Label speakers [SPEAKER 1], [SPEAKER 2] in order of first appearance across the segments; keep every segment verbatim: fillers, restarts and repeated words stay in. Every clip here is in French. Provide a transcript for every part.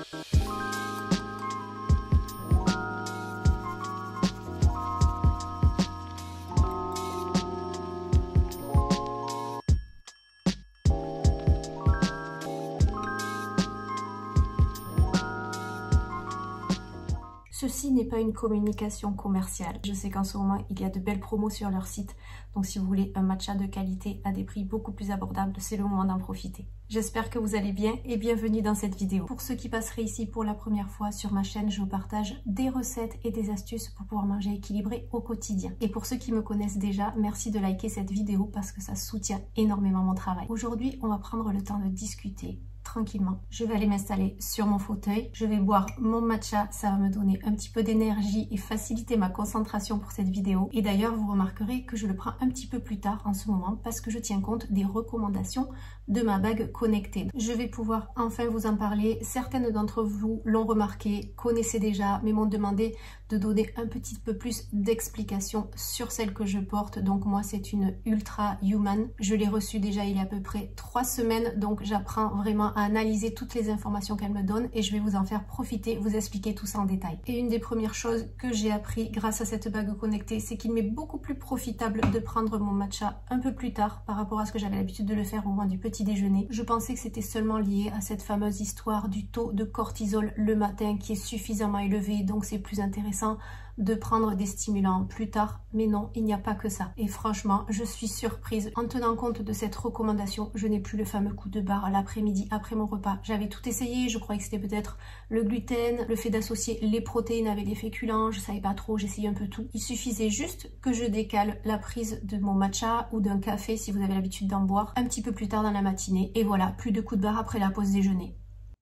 [SPEAKER 1] Ceci n'est pas une communication commerciale. Je sais qu'en ce moment, il y a de belles promos sur leur site. Donc si vous voulez un matcha de qualité à des prix beaucoup plus abordables, c'est le moment d'en profiter. J'espère que vous allez bien et bienvenue dans cette vidéo. Pour ceux qui passeraient ici pour la première fois sur ma chaîne, je vous partage des recettes et des astuces pour pouvoir manger équilibré au quotidien. Et pour ceux qui me connaissent déjà, merci de liker cette vidéo parce que ça soutient énormément mon travail. Aujourd'hui, on va prendre le temps de discuter tranquillement. Je vais aller m'installer sur mon fauteuil. Je vais boire mon matcha. Ça va me donner un petit peu d'énergie et faciliter ma concentration pour cette vidéo. Et d'ailleurs, vous remarquerez que je le prends un petit peu plus tard en ce moment parce que je tiens compte des recommandations de ma bague connectée. Je vais pouvoir enfin vous en parler. Certaines d'entre vous l'ont remarqué, connaissaient déjà, mais m'ont demandé de donner un petit peu plus d'explications sur celle que je porte. Donc moi, c'est une Ultra Human. Je l'ai reçue déjà il y a à peu près trois semaines. Donc j'apprends vraiment à analyser toutes les informations qu'elle me donne et je vais vous en faire profiter, vous expliquer tout ça en détail. Et une des premières choses que j'ai appris grâce à cette bague connectée, c'est qu'il m'est beaucoup plus profitable de prendre mon matcha un peu plus tard par rapport à ce que j'avais l'habitude de le faire au moment du petit déjeuner. Je pensais que c'était seulement lié à cette fameuse histoire du taux de cortisol le matin qui est suffisamment élevé, donc c'est plus intéressant de prendre des stimulants plus tard, mais non, il n'y a pas que ça. Et franchement, je suis surprise. En tenant compte de cette recommandation, je n'ai plus le fameux coup de barre l'après-midi, après mon repas. J'avais tout essayé, je croyais que c'était peut-être le gluten, le fait d'associer les protéines avec les féculents, je savais pas trop, j'essayais un peu tout. Il suffisait juste que je décale la prise de mon matcha ou d'un café, si vous avez l'habitude d'en boire, un petit peu plus tard dans la matinée. Et voilà, plus de coup de barre après la pause déjeuner.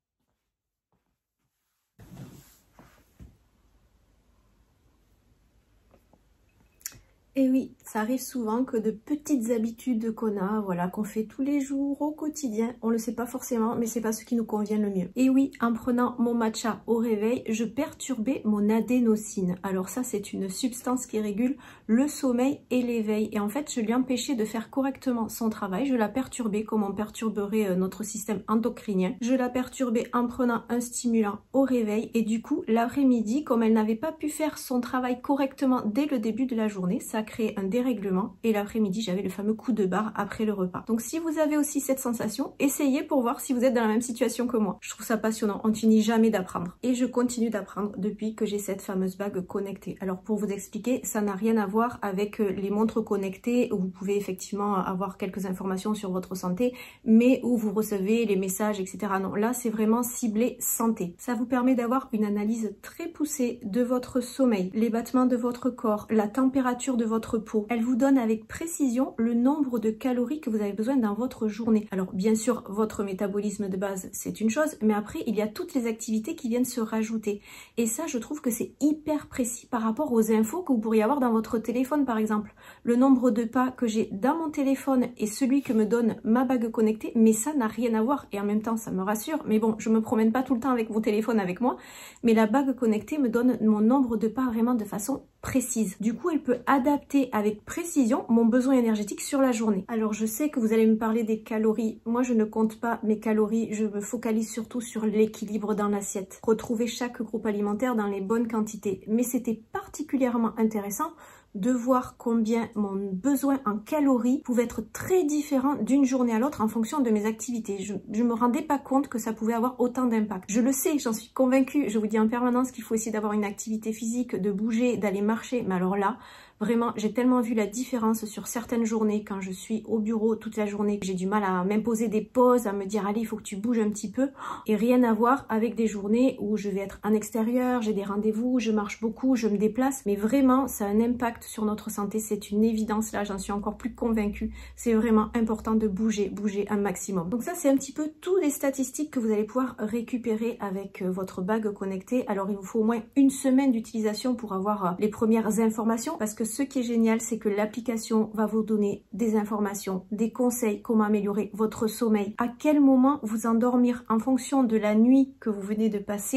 [SPEAKER 1] Et oui, ça arrive souvent que de petites habitudes qu'on a, voilà, qu'on fait tous les jours au quotidien, on le sait pas forcément, mais c'est pas ce qui nous convient le mieux. Et oui, en prenant mon matcha au réveil, je perturbais mon adénosine. Alors ça, c'est une substance qui régule le sommeil et l'éveil. Et en fait, je lui empêchais de faire correctement son travail. Je la perturbais comme on perturberait notre système endocrinien. Je la perturbais en prenant un stimulant au réveil. Et du coup, l'après-midi, comme elle n'avait pas pu faire son travail correctement dès le début de la journée, ça créé un dérèglement et l'après-midi j'avais le fameux coup de barre après le repas. Donc si vous avez aussi cette sensation, essayez pour voir si vous êtes dans la même situation que moi. Je trouve ça passionnant, on ne finit jamais d'apprendre. Et je continue d'apprendre depuis que j'ai cette fameuse bague connectée. Alors pour vous expliquer, ça n'a rien à voir avec les montres connectées où vous pouvez effectivement avoir quelques informations sur votre santé, mais où vous recevez les messages, et cetera. Non, là c'est vraiment ciblé santé. Ça vous permet d'avoir une analyse très poussée de votre sommeil, les battements de votre corps, la température de votre peau. Elle vous donne avec précision le nombre de calories que vous avez besoin dans votre journée. Alors bien sûr, votre métabolisme de base, c'est une chose, mais après, il y a toutes les activités qui viennent se rajouter. Et ça, je trouve que c'est hyper précis par rapport aux infos que vous pourriez avoir dans votre téléphone, par exemple. Le nombre de pas que j'ai dans mon téléphone et celui que me donne ma bague connectée, mais ça n'a rien à voir. Et en même temps, ça me rassure. Mais bon, je me promène pas tout le temps avec mon téléphone avec moi, mais la bague connectée me donne mon nombre de pas vraiment de façon précise. Du coup, elle peut adapter avec précision mon besoin énergétique sur la journée. Alors, je sais que vous allez me parler des calories. Moi, je ne compte pas mes calories. Je me focalise surtout sur l'équilibre dans l'assiette. Retrouver chaque groupe alimentaire dans les bonnes quantités. Mais c'était particulièrement intéressant de voir combien mon besoin en calories pouvait être très différent d'une journée à l'autre en fonction de mes activités. Je ne me rendais pas compte que ça pouvait avoir autant d'impact. Je le sais, j'en suis convaincue. Je vous dis en permanence qu'il faut essayer d'avoir une activité physique, de bouger, d'aller marcher. Mais alors là, vraiment, j'ai tellement vu la différence sur certaines journées quand je suis au bureau toute la journée que j'ai du mal à m'imposer des pauses, à me dire allez, il faut que tu bouges un petit peu. Et rien à voir avec des journées où je vais être en extérieur, j'ai des rendez-vous, je marche beaucoup, je me déplace. Mais vraiment, ça a un impact sur notre santé, c'est une évidence là, j'en suis encore plus convaincue. C'est vraiment important de bouger, bouger un maximum. Donc ça, c'est un petit peu toutes les statistiques que vous allez pouvoir récupérer avec votre bague connectée. Alors, il vous faut au moins une semaine d'utilisation pour avoir les premières informations parce que ce qui est génial, c'est que l'application va vous donner des informations, des conseils, comment améliorer votre sommeil, à quel moment vous endormir en fonction de la nuit que vous venez de passer.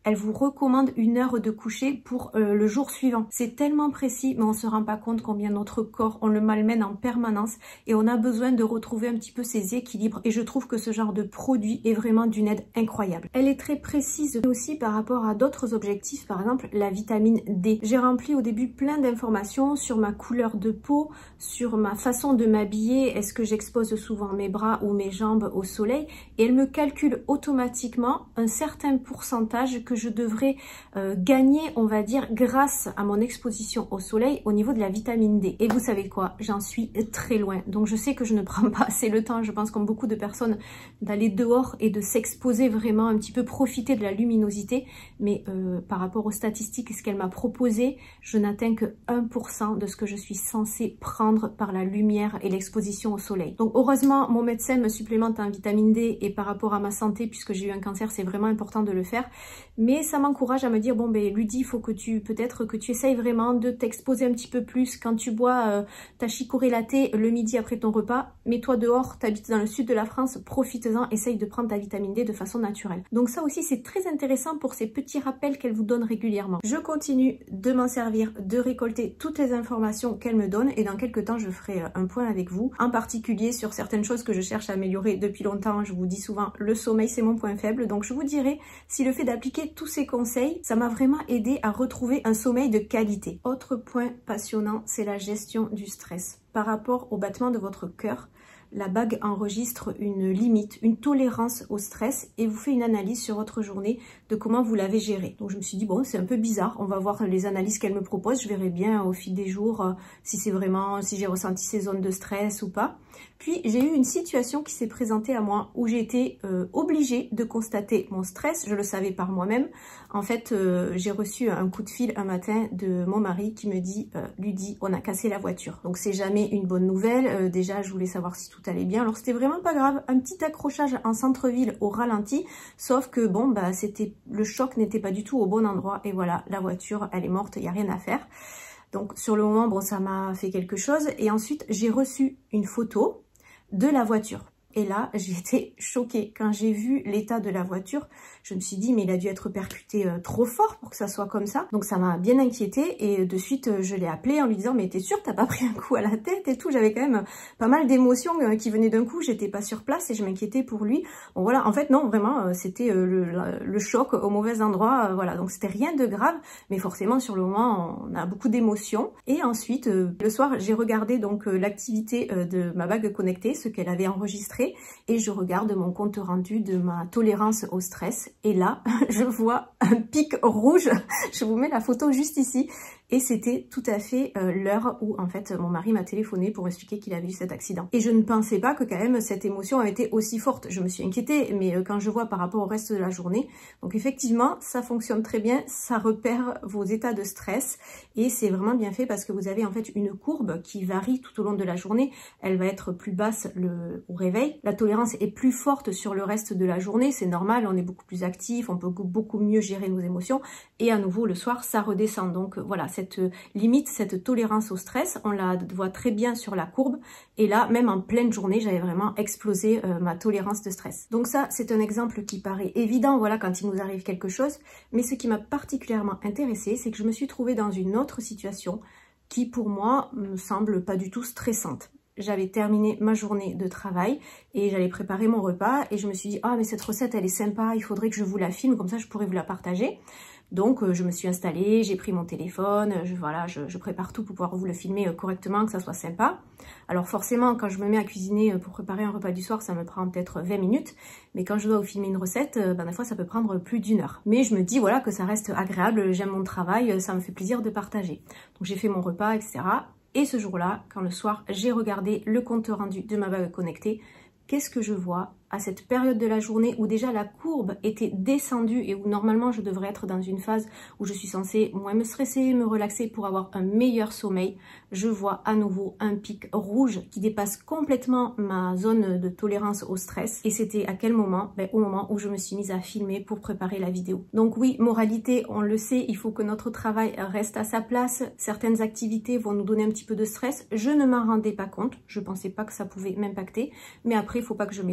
[SPEAKER 1] elle vous recommande une heure de coucher pour euh, le jour suivant. C'est tellement précis, mais on se rend pas compte combien notre corps, on le malmène en permanence et on a besoin de retrouver un petit peu ses équilibres. Et je trouve que ce genre de produit est vraiment d'une aide incroyable. Elle est très précise aussi par rapport à d'autres objectifs, par exemple la vitamine D. J'ai rempli au début plein d'informations sur ma couleur de peau, sur ma façon de m'habiller, est-ce que j'expose souvent mes bras ou mes jambes au soleil, et elle me calcule automatiquement un certain pourcentage que je devrais euh, gagner, on va dire, grâce à mon exposition au soleil au niveau de la vitamine D. Et vous savez quoi, j'en suis très loin. Donc je sais que je ne prends pas assez le temps, je pense comme beaucoup de personnes, d'aller dehors et de s'exposer vraiment, un petit peu profiter de la luminosité. Mais euh, par rapport aux statistiques et ce qu'elle m'a proposé, je n'atteins que un pour cent de ce que je suis censée prendre par la lumière et l'exposition au soleil. Donc heureusement, mon médecin me supplémente en vitamine D et par rapport à ma santé, puisque j'ai eu un cancer, c'est vraiment important de le faire. Mais ça m'encourage à me dire, bon ben Ludie, il faut que tu, peut-être que tu essayes vraiment de t'exposer un petit peu plus quand tu bois euh, ta chicorée latte le midi après ton repas. Mets-toi dehors, tu habites dans le sud de la France, profite-en, essaye de prendre ta vitamine D de façon naturelle. Donc ça aussi, c'est très intéressant pour ces petits rappels qu'elle vous donne régulièrement. Je continue de m'en servir, de récolter toutes les informations qu'elle me donne et dans quelques temps, je ferai un point avec vous, en particulier sur certaines choses que je cherche à améliorer depuis longtemps. Je vous dis souvent, le sommeil, c'est mon point faible. Donc je vous dirai si le fait d'appliquer tous ces conseils, ça m'a vraiment aidé à retrouver un sommeil de qualité. Autre point passionnant, c'est la gestion du stress. Par rapport au battement de votre cœur, la bague enregistre une limite, une tolérance au stress et vous fait une analyse sur votre journée de comment vous l'avez gérée. Donc je me suis dit, bon, c'est un peu bizarre, on va voir les analyses qu'elle me propose, je verrai bien au fil des jours euh, si c'est vraiment, si j'ai ressenti ces zones de stress ou pas. Puis j'ai eu une situation qui s'est présentée à moi où j'ai été euh, obligée de constater mon stress, je le savais par moi-même. En fait, euh, j'ai reçu un coup de fil un matin de mon mari qui me dit euh, « Ludie, on a cassé la voiture ». Donc c'est jamais une bonne nouvelle, euh, déjà je voulais savoir si tout allait bien. Alors c'était vraiment pas grave, un petit accrochage en centre-ville au ralenti, sauf que bon, bah c'était, le choc n'était pas du tout au bon endroit et voilà, la voiture elle est morte, il n'y a rien à faire. Donc sur le moment, bon, ça m'a fait quelque chose et ensuite j'ai reçu une photo de la voiture. Et là, j'ai été choquée. Quand j'ai vu l'état de la voiture, je me suis dit, mais il a dû être percuté euh, trop fort pour que ça soit comme ça. Donc ça m'a bien inquiétée et de suite, euh, je l'ai appelé en lui disant, mais t'es sûre, t'as pas pris un coup à la tête et tout. J'avais quand même pas mal d'émotions euh, qui venaient d'un coup. J'étais pas sur place et je m'inquiétais pour lui. Bon voilà, en fait non, vraiment, euh, c'était euh, le, le choc au mauvais endroit. Euh, voilà, donc c'était rien de grave, mais forcément sur le moment, on a beaucoup d'émotions. Et ensuite, euh, le soir, j'ai regardé donc euh, l'activité euh, de ma bague connectée, ce qu'elle avait enregistré. Et je regarde mon compte rendu de ma tolérance au stress et là je vois un pic rouge. Je vous mets la photo juste ici et c'était tout à fait euh, l'heure où en fait mon mari m'a téléphoné pour expliquer qu'il avait eu cet accident. Et je ne pensais pas que quand même cette émotion avait été aussi forte. Je me suis inquiétée, mais euh, quand je vois par rapport au reste de la journée, donc effectivement ça fonctionne très bien, ça repère vos états de stress et c'est vraiment bien fait parce que vous avez en fait une courbe qui varie tout au long de la journée. Elle va être plus basse le, au réveil. La tolérance est plus forte sur le reste de la journée, c'est normal, on est beaucoup plus actif, on peut beaucoup mieux gérer nos émotions et à nouveau le soir ça redescend. Donc voilà, cette limite, cette tolérance au stress, on la voit très bien sur la courbe et là même en pleine journée j'avais vraiment explosé euh, ma tolérance de stress. Donc ça c'est un exemple qui paraît évident, voilà, quand il nous arrive quelque chose, mais ce qui m'a particulièrement intéressée, c'est que je me suis trouvée dans une autre situation qui pour moi me semble pas du tout stressante. J'avais terminé ma journée de travail et j'allais préparer mon repas et je me suis dit, ah mais cette recette elle est sympa, il faudrait que je vous la filme, comme ça je pourrais vous la partager. Donc euh, je me suis installée, j'ai pris mon téléphone, je, voilà, je, je prépare tout pour pouvoir vous le filmer euh, correctement, que ça soit sympa. Alors forcément quand je me mets à cuisiner euh, pour préparer un repas du soir, ça me prend peut-être vingt minutes, mais quand je dois vous filmer une recette, euh, ben, des fois ça peut prendre plus d'une heure. Mais je me dis voilà que ça reste agréable, j'aime mon travail, ça me fait plaisir de partager. Donc j'ai fait mon repas, et cetera. Et ce jour-là, quand le soir, j'ai regardé le compte rendu de ma bague connectée, qu'est-ce que je vois à cette période de la journée où déjà la courbe était descendue et où normalement je devrais être dans une phase où je suis censée moins me stresser, me relaxer pour avoir un meilleur sommeil, je vois à nouveau un pic rouge qui dépasse complètement ma zone de tolérance au stress. Et c'était à quel moment? Ben, au moment où je me suis mise à filmer pour préparer la vidéo. Donc oui, moralité, on le sait, il faut que notre travail reste à sa place. Certaines activités vont nous donner un petit peu de stress. Je ne m'en rendais pas compte, je pensais pas que ça pouvait m'impacter, mais après il faut pas que je m'étonne.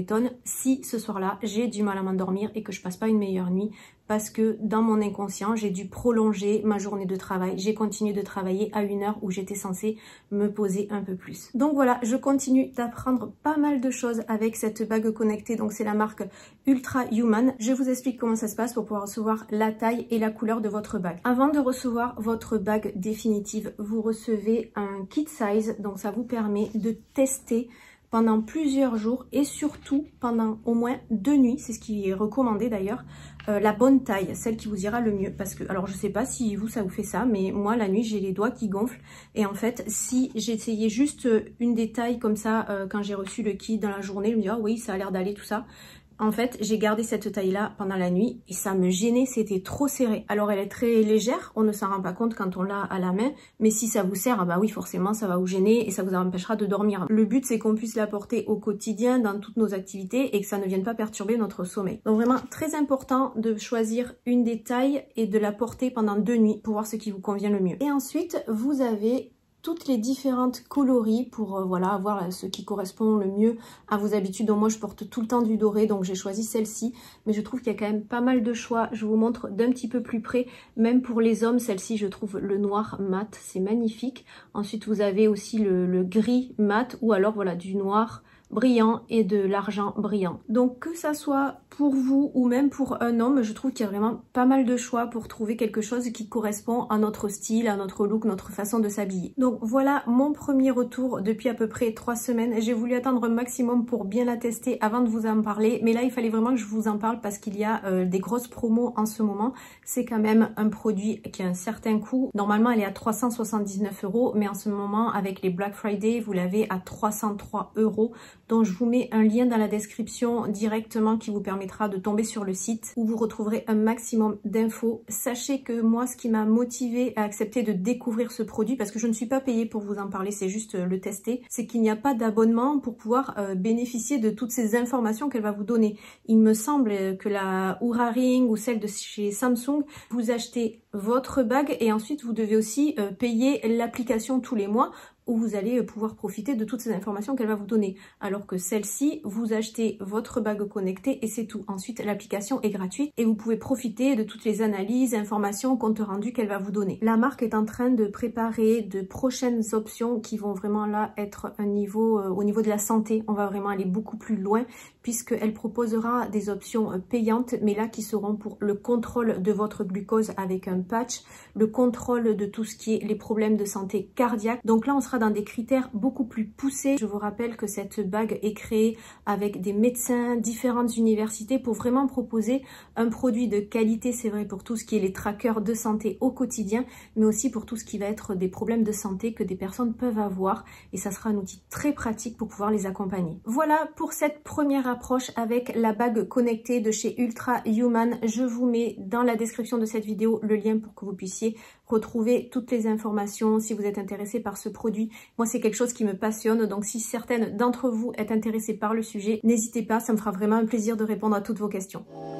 [SPEAKER 1] si ce soir-là j'ai du mal à m'endormir et que je passe pas une meilleure nuit parce que dans mon inconscient j'ai dû prolonger ma journée de travail. J'ai continué de travailler à une heure où j'étais censée me poser un peu plus. Donc voilà, je continue d'apprendre pas mal de choses avec cette bague connectée. Donc c'est la marque Ultra Human. Je vous explique comment ça se passe pour pouvoir recevoir la taille et la couleur de votre bague. Avant de recevoir votre bague définitive, vous recevez un kit size. Donc ça vous permet de tester pendant plusieurs jours et surtout pendant au moins deux nuits, c'est ce qui est recommandé d'ailleurs, euh, la bonne taille, celle qui vous ira le mieux. Parce que, alors je sais pas si vous ça vous fait ça, mais moi la nuit j'ai les doigts qui gonflent et en fait si j'essayais juste une des tailles comme ça euh, quand j'ai reçu le kit dans la journée, je me dis ah oui ça a l'air d'aller tout ça. En fait, j'ai gardé cette taille-là pendant la nuit et ça me gênait, c'était trop serré. Alors, elle est très légère, on ne s'en rend pas compte quand on l'a à la main, mais si ça vous sert, ah bah oui, forcément, ça va vous gêner et ça vous empêchera de dormir. Le but, c'est qu'on puisse la porter au quotidien dans toutes nos activités et que ça ne vienne pas perturber notre sommeil. Donc vraiment, très important de choisir une des tailles et de la porter pendant deux nuits pour voir ce qui vous convient le mieux. Et ensuite, vous avez toutes les différentes coloris pour euh, voilà avoir ce qui correspond le mieux à vos habitudes. Donc moi je porte tout le temps du doré, donc j'ai choisi celle-ci, mais je trouve qu'il y a quand même pas mal de choix. Je vous montre d'un petit peu plus près, même pour les hommes, celle-ci je trouve le noir mat, c'est magnifique. Ensuite vous avez aussi le, le gris mat ou alors voilà du noir brillant et de l'argent brillant. Donc que ça soit pour vous ou même pour un homme, je trouve qu'il y a vraiment pas mal de choix pour trouver quelque chose qui correspond à notre style, à notre look, notre façon de s'habiller. Donc voilà mon premier retour depuis à peu près trois semaines. J'ai voulu attendre un maximum pour bien la tester avant de vous en parler, mais là il fallait vraiment que je vous en parle parce qu'il y a euh, des grosses promos en ce moment. C'est quand même un produit qui a un certain coût. Normalement elle est à trois cent soixante-dix-neuf euros, mais en ce moment avec les Black Friday vous l'avez à trois cent trois euros. Donc je vous mets un lien dans la description directement qui vous permettra de tomber sur le site où vous retrouverez un maximum d'infos. Sachez que moi ce qui m'a motivée à accepter de découvrir ce produit, parce que je ne suis pas payée pour vous en parler, c'est juste le tester, c'est qu'il n'y a pas d'abonnement pour pouvoir euh, bénéficier de toutes ces informations qu'elle va vous donner. Il me semble que la Oura Ring ou celle de chez Samsung, vous achetez votre bague et ensuite vous devez aussi euh, payer l'application tous les mois où vous allez pouvoir profiter de toutes ces informations qu'elle va vous donner. Alors que celle-ci, vous achetez votre bague connectée et c'est tout. Ensuite, l'application est gratuite et vous pouvez profiter de toutes les analyses, informations, comptes rendus qu'elle va vous donner. La marque est en train de préparer de prochaines options qui vont vraiment là être un niveau, euh, au niveau de la santé. On va vraiment aller beaucoup plus loin puisqu'elle proposera des options payantes, mais là qui seront pour le contrôle de votre glucose avec un patch, le contrôle de tout ce qui est les problèmes de santé cardiaque. Donc là, on sera dans des critères beaucoup plus poussés. Je vous rappelle que cette bague est créée avec des médecins, différentes universités pour vraiment proposer un produit de qualité. C'est vrai pour tout ce qui est les trackers de santé au quotidien, mais aussi pour tout ce qui va être des problèmes de santé que des personnes peuvent avoir. Et ça sera un outil très pratique pour pouvoir les accompagner. Voilà pour cette première approche avec la bague connectée de chez Ultra Human. Je vous mets dans la description de cette vidéo le lien pour que vous puissiez retrouver toutes les informations si vous êtes intéressé par ce produit. Moi, c'est quelque chose qui me passionne, donc si certaines d'entre vous êtes intéressées par le sujet, n'hésitez pas, ça me fera vraiment un plaisir de répondre à toutes vos questions.